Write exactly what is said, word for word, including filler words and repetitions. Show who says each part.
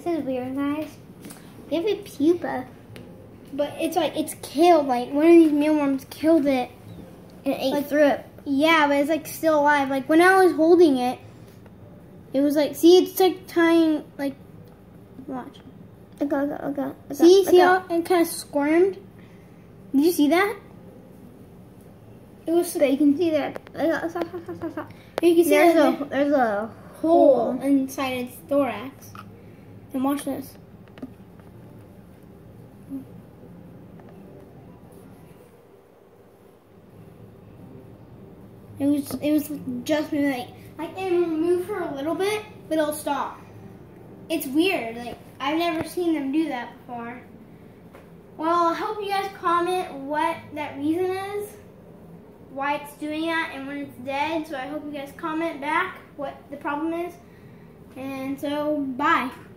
Speaker 1: This is weird, guys. They have a pupa.
Speaker 2: But it's like, it's killed. Like, one of these mealworms killed it.
Speaker 1: And it ate
Speaker 2: Like,
Speaker 1: through it.
Speaker 2: Yeah, but it's like still alive. Like, when I was holding it, it was like, see, it's like tying, like, watch.
Speaker 1: Okay, okay, okay. okay
Speaker 2: See,
Speaker 1: okay.
Speaker 2: see how it kind of squirmed? Did you see that? It was.
Speaker 1: But you can see that. Stop, stop, stop, stop, stop.
Speaker 2: You can see
Speaker 1: There's
Speaker 2: there's
Speaker 1: a, there's a
Speaker 2: hole
Speaker 1: hole.
Speaker 2: inside its thorax. And watch this. It was. It was just like like it'll move for a little bit, but it'll stop. It's weird. Like, I've never seen them do that before. Well, I hope you guys comment what that reason is, why it's doing that, and when it's dead. So I hope you guys comment back what the problem is. And so, bye.